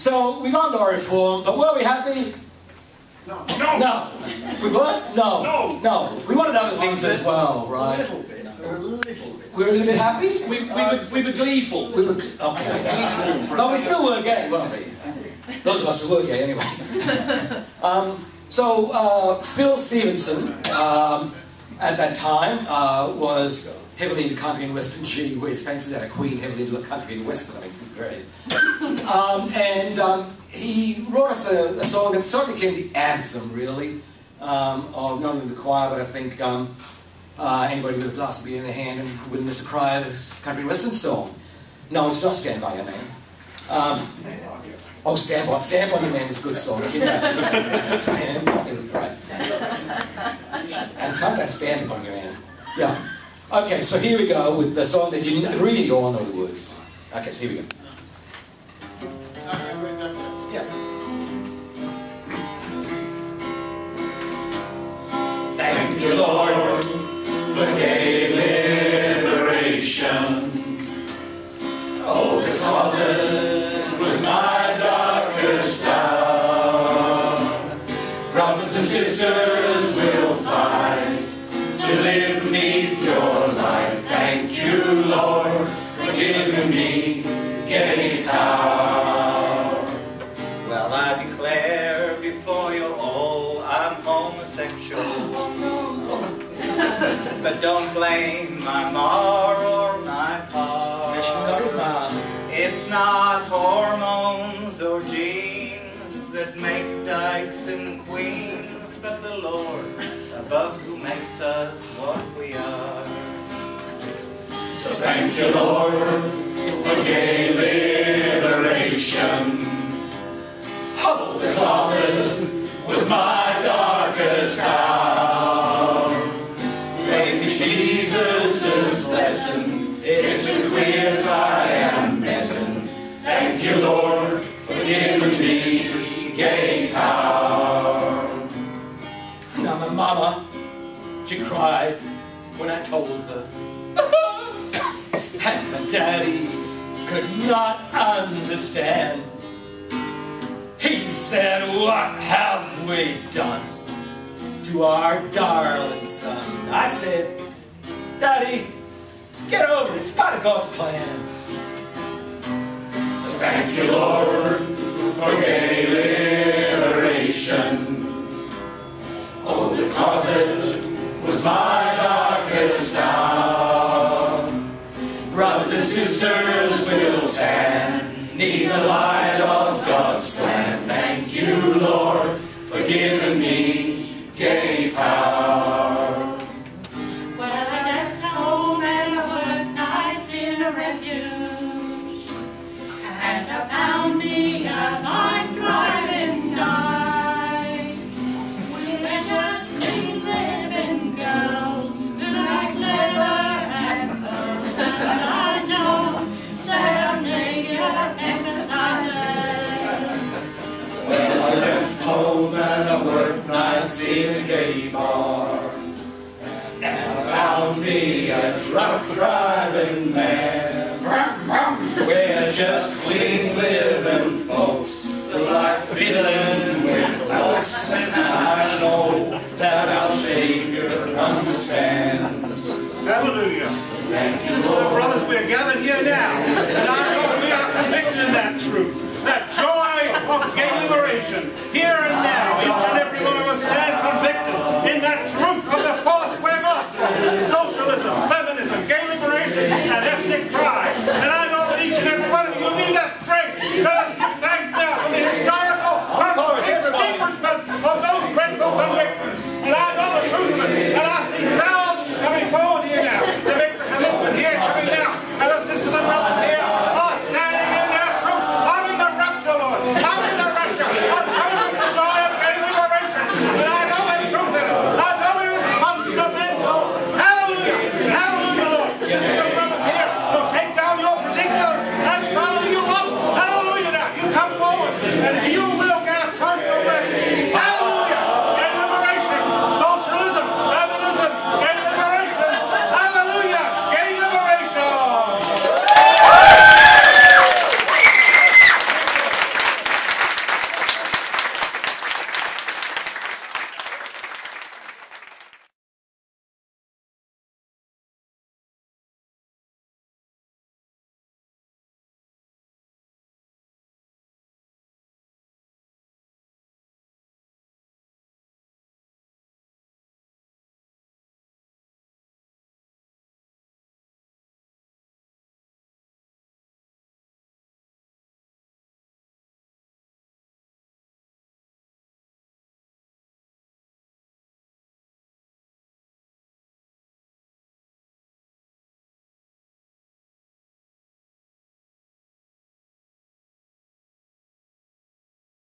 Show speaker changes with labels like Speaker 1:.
Speaker 1: So we got law reform, but were we happy?
Speaker 2: No.
Speaker 3: No.
Speaker 1: No. We weren't? No.
Speaker 3: No.
Speaker 1: No. We wanted other things as well, right?
Speaker 2: A little bit. A little bit.
Speaker 1: We were a little bit happy?
Speaker 3: We were gleeful.
Speaker 1: We were, okay. But we still were gay, weren't we? Those of us who were gay, anyway. Phil Stevenson, at that time, was heavily into country and western. Gee whiz, fancy that, a queen heavily into country and western. I mean, great. He wrote us a song that sort of became the anthem, really, of not only the choir, but I think anybody with a glass of beer in their hand and with Mr. Crier's country and western song. No, it's not Stand By Your Man. Stand By Your Man is a good song. It was great. And sometimes Stand By Your Man. Yeah. Okay, so here we go with the song that you really all know the words. Okay, so here we go. Yeah. Thank you, Lord, for gay liberation. Oh, the closet was my darkest hour. Brothers and sisters will fight to live beneath your light. Thank you, Lord, for giving me gay power.
Speaker 4: Well, I declare before you all I'm homosexual. But don't blame my ma or my pa.
Speaker 1: Especially not his mom.
Speaker 4: It's not hormones or genes that make dykes and queens, but the Lord above who makes us what we are.
Speaker 1: So thank you, Lord, for gay liberation. Oh, the closet was my darkest hour. Baby Jesus' blessing, it's the queers I am missing. Thank you, Lord, for giving me gay power. Now my mama, she cried when I told her. And my daddy could not understand. He said, what have we done to our darling son? I said, Daddy, get over it. It's part of God's plan. So thank you, Lord, for gay liberation. Oh, the closet was my darkest hour. Brothers and sisters will tan 'neath the light of God's plan. Thank you, Lord, for giving me gay power.
Speaker 5: Well, I left home and I worked nights in a refuge, and I found me a line driving night. We were just clean living girls who like leather and pearls, and I know that our Savior empathizes.
Speaker 1: Well, I left home and I worked nights in a gay bar, and I found me a drunk driving man. We're just clean living folks who like fiddling with folks, and I know that our Savior understands.
Speaker 2: Hallelujah.
Speaker 1: Thank you,
Speaker 2: So,
Speaker 1: Lord.
Speaker 2: brothers, we are gathered here now, and I know we are convicted in that truth, that joy of gay liberation, here and